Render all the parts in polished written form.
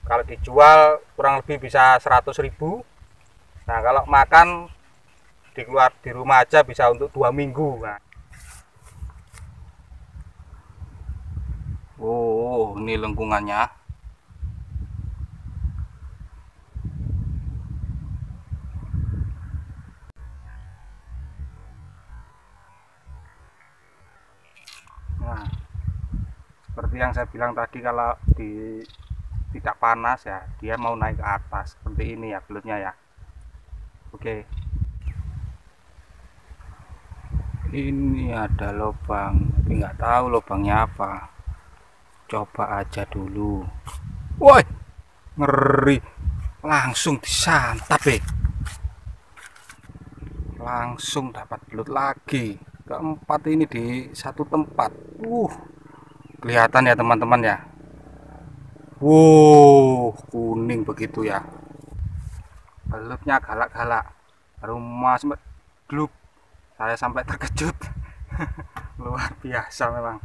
Kalau dijual kurang lebih bisa 100.000. Nah, kalau makan di rumah aja bisa untuk 2 minggu. Nah. Oh, ini lengkungannya. Nah, seperti yang saya bilang tadi, kalau tidak panas ya, dia mau naik ke atas seperti ini ya belutnya ya. Oke. Ini ada lubang, tapi nggak tahu lubangnya apa. Coba aja dulu. Woi, ngeri. Langsung disantap langsung dapat belut lagi. Keempat ini di satu tempat. Kelihatan ya teman-teman ya. Kuning begitu ya. Belutnya galak-galak. Rumah sempat gluk. Saya sampai terkejut. Luar biasa memang.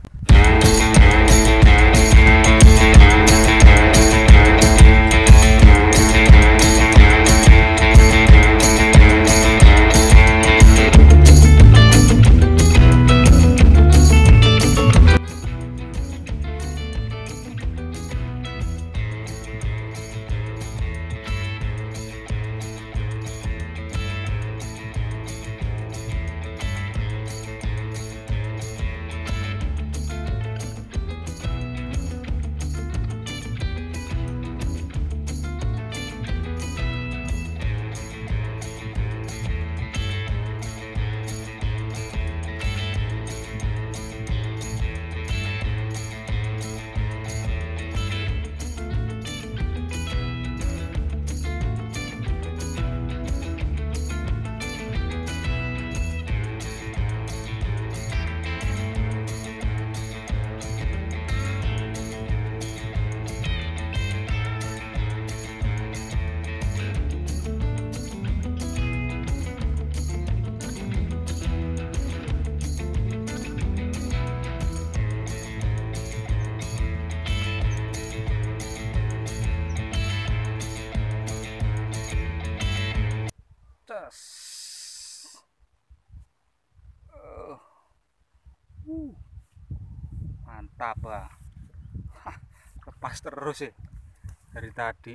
Mantap lah. Lepas terus sih dari tadi.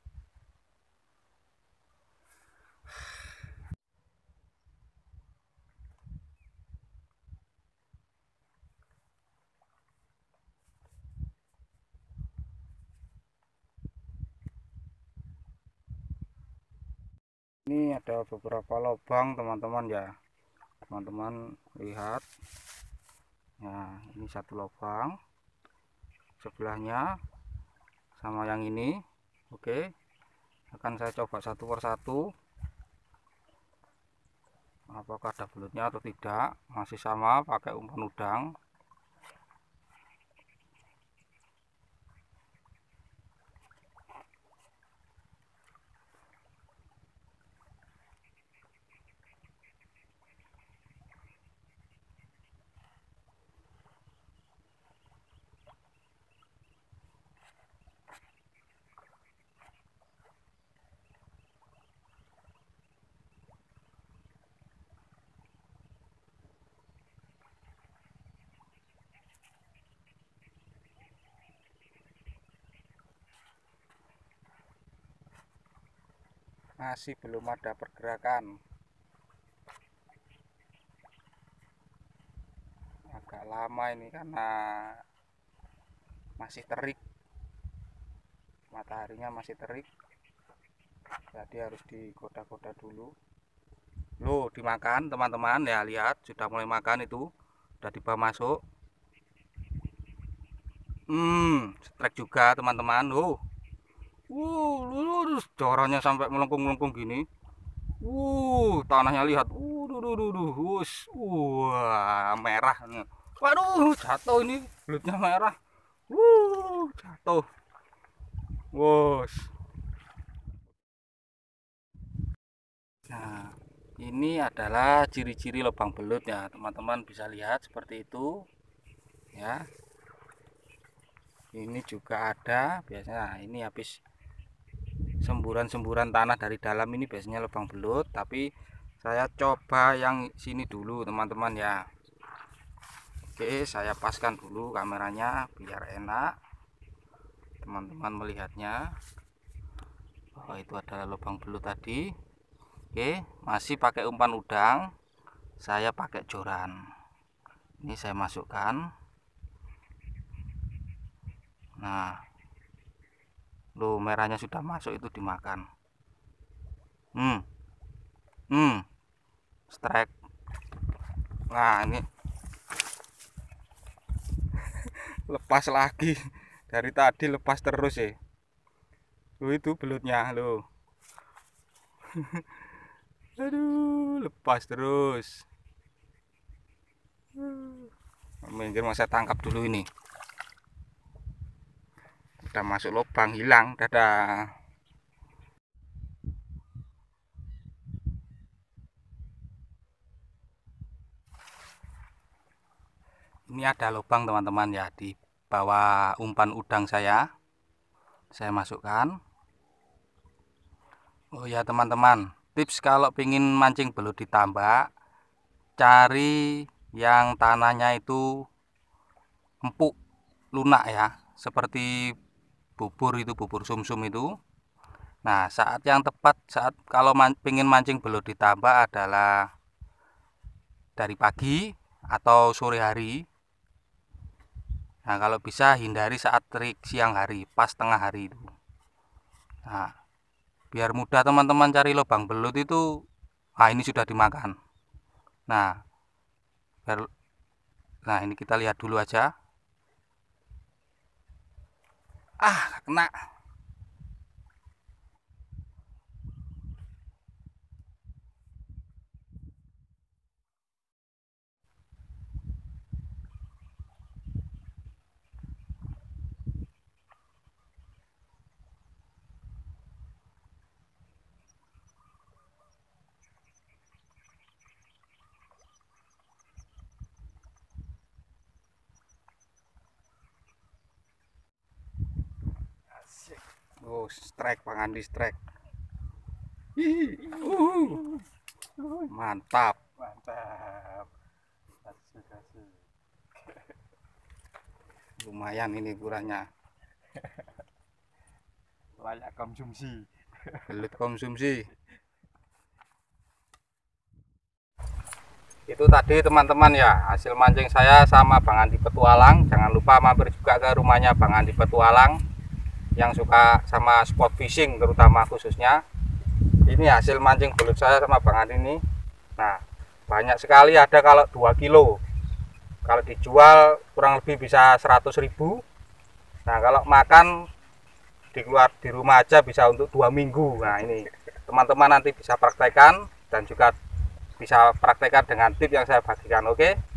Ini ada beberapa lubang teman-teman ya. Teman-teman lihat. Nah, ini satu lubang. Sebelahnya sama yang ini. Oke. Akan saya coba satu persatu. Apakah ada belutnya atau tidak? Masih sama pakai umpan udang. Masih belum ada pergerakan. Agak lama ini karena masih terik, mataharinya masih terik, jadi harus digoda-goda dulu. Loh, dimakan teman-teman ya, lihat sudah mulai makan itu, udah dibawa masuk. Strike juga teman-teman. Coranya sampai melengkung-melengkung gini. Tanahnya lihat. Wah, merah. Waduh, jatuh ini, belutnya merah. Jatuh. Wos. Nah, ini adalah ciri-ciri lubang belut ya, teman-teman bisa lihat seperti itu. Ya. Ini juga ada biasanya. Ini habis semburan-semburan tanah dari dalam ini biasanya lubang belut, tapi saya coba yang sini dulu teman-teman ya. Oke, saya paskan dulu kameranya biar enak teman-teman melihatnya. Oh, itu adalah lubang belut tadi. Oke, masih pakai umpan udang, saya pakai joran. Ini saya masukkan. Nah, loh, merahnya sudah masuk, itu dimakan. Strike. Nah, ini lepas lagi. Dari tadi lepas terus ya. Loh, itu belutnya loh. Aduh, lepas terus. Minggir, mau saya tangkap dulu ini. Udah masuk lubang, hilang. Dadah. Ini ada lubang teman-teman ya, di bawah umpan udang saya masukkan. Oh ya teman-teman, tips kalau pingin mancing belut ditambak, cari yang tanahnya itu empuk, lunak ya, seperti bubur itu, bubur sumsum itu. Nah, saat yang tepat saat kalau pingin mancing belut ditambak adalah dari pagi atau sore hari. Nah, kalau bisa hindari saat terik siang hari, pas tengah hari itu. Nah, biar mudah teman-teman cari lubang belut itu. Nah, ini sudah dimakan. Nah, ini kita lihat dulu aja. Kena. Oh, strike, Bang Andi, strike. Mantap. Lumayan ini ukurannya. Layak konsumsi. Belut konsumsi. Itu tadi teman-teman ya, hasil mancing saya sama Bang Andi Petualang. Jangan lupa mampir juga ke rumahnya Bang Andi Petualang yang suka sama sport fishing terutama khususnya. Ini hasil mancing belut saya sama Bang Andi ini. Nah, banyak sekali, ada kalau 2 kilo. Kalau dijual kurang lebih bisa 100.000. Nah, kalau makan di rumah aja bisa untuk 2 minggu. Nah, ini teman-teman nanti bisa praktekkan dan juga bisa praktekkan dengan tip yang saya bagikan. Oke.